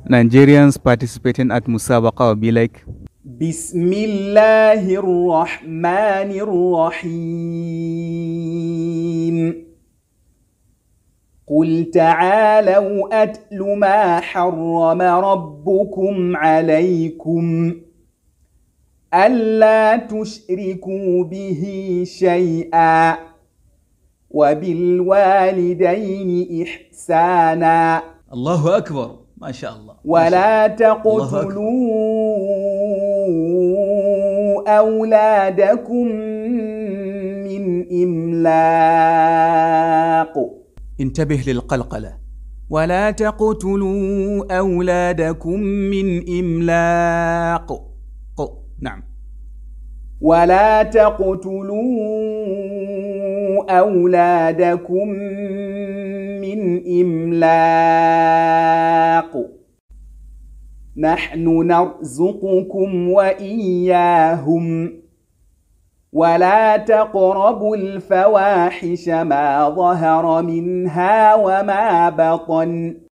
Nigerians participating at musabaqa will be like, Bismillahir Rahmanir Rahim. قل تعالوا أتل ما حرم ربكم عليكم ألا تشركوا به شيئا وبالوالدين إحسانا. الله أكبر، ما شاء الله. ولا تقتلوا أولادكم من إملاق. انتبه للقلقلة. ولا تقتلوا أولادكم من إملاق. نعم. ولا تقتلوا أولادكم من إملاق نحن نرزقكم وإياهم ولا تقربوا الفواحش ما ظهر منها وما بطن